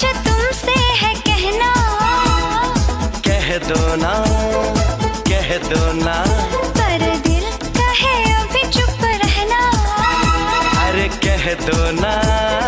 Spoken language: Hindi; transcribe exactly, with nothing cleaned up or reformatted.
कुछ तुमसे है कहना। कह दो ना, कह दो ना, पर दिल कहे अभी चुप रहना। अरे कह दो ना।